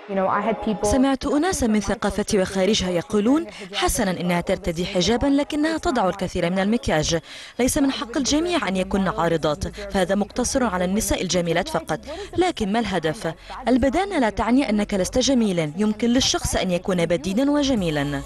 سمعت أناسا من ثقافتي وخارجها يقولون حسنا إنها ترتدي حجابا لكنها تضع الكثير من المكياج. ليس من حق الجميع أن يكون عارضات، فهذا مقتصر على النساء الجميلات فقط. لكن ما الهدف؟ البدانة لا تعني أنك لست جميلا، يمكن للشخص أن يكون بدينا وجميلا.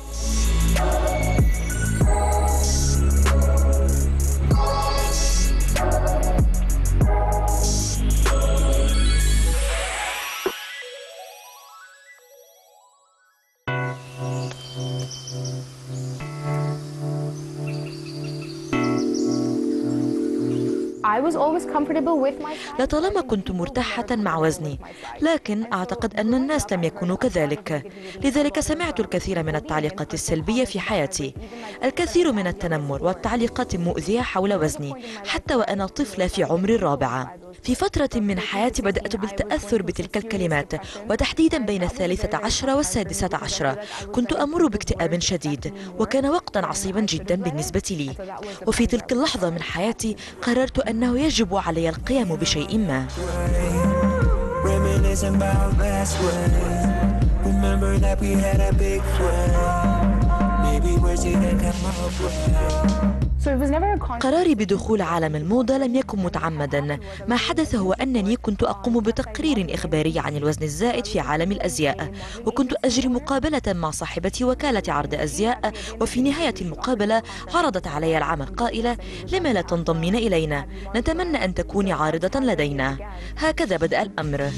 لطالما كنت مرتاحة مع وزني، لكن أعتقد أن الناس لم يكونوا كذلك. لذلك سمعت الكثير من التعليقات السلبية في حياتي، الكثير من التنمر والتعليقات المؤذية حول وزني، حتى وأنا طفلة في عمر الرابعة. في فترة من حياتي بدأت بالتأثر بتلك الكلمات، وتحديدا بين 13 و16 كنت أمر باكتئاب شديد، وكان وقتا عصيبا جدا بالنسبة لي. وفي تلك اللحظة من حياتي قررت أنه يجب علي القيام بشيء ما. قراري بدخول عالم الموضة لم يكن متعمدا. ما حدث هو أنني كنت أقوم بتقرير إخباري عن الوزن الزائد في عالم الأزياء، وكنت أجري مقابلة مع صاحبة وكالة عرض أزياء، وفي نهاية المقابلة عرضت علي العمل قائلة: لما لا تنضمين إلينا؟ نتمنى أن تكوني عارضة لدينا. هكذا بدأ الأمر.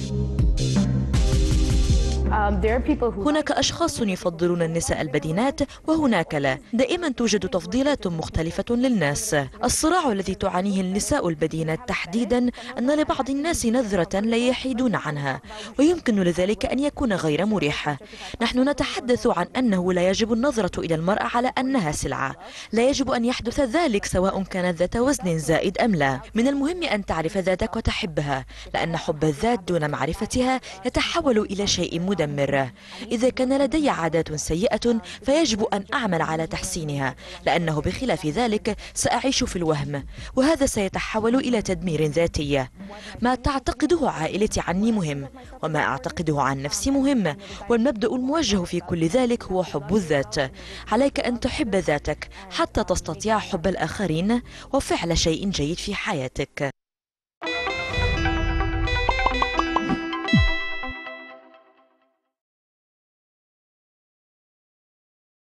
هناك أشخاص يفضلون النساء البدينات وهناك لا. دائما توجد تفضيلات مختلفة للناس. الصراع الذي تعانيه النساء البدينات تحديدا أن لبعض الناس نظرة لا يحيدون عنها، ويمكن لذلك أن يكون غير مريح. نحن نتحدث عن أنه لا يجب النظرة إلى المرأة على أنها سلعة. لا يجب أن يحدث ذلك سواء كانت ذات وزن زائد أم لا. من المهم أن تعرف ذاتك وتحبها، لأن حب الذات دون معرفتها يتحول إلى شيء مدمر. إذا كان لدي عادات سيئة فيجب أن أعمل على تحسينها، لأنه بخلاف ذلك سأعيش في الوهم، وهذا سيتحول إلى تدمير ذاتي. ما تعتقده عائلتي عني مهم، وما أعتقده عن نفسي مهم، والمبدأ الموجه في كل ذلك هو حب الذات. عليك أن تحب ذاتك حتى تستطيع حب الآخرين وفعل شيء جيد في حياتك.